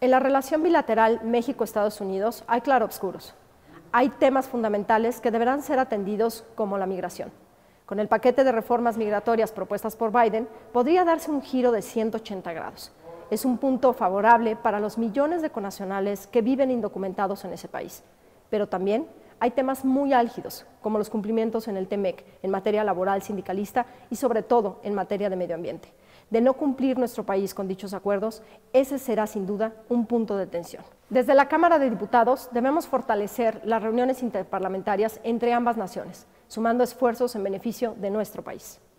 En la relación bilateral México-Estados Unidos hay claroscuros. Hay temas fundamentales que deberán ser atendidos, como la migración. Con el paquete de reformas migratorias propuestas por Biden, podría darse un giro de 180 grados. Es un punto favorable para los millones de connacionales que viven indocumentados en ese país. Pero también hay temas muy álgidos, como los cumplimientos en el TEMEC, en materia laboral, sindicalista y sobre todo en materia de medio ambiente. De no cumplir nuestro país con dichos acuerdos, ese será sin duda un punto de tensión. Desde la Cámara de Diputados debemos fortalecer las reuniones interparlamentarias entre ambas naciones, sumando esfuerzos en beneficio de nuestro país.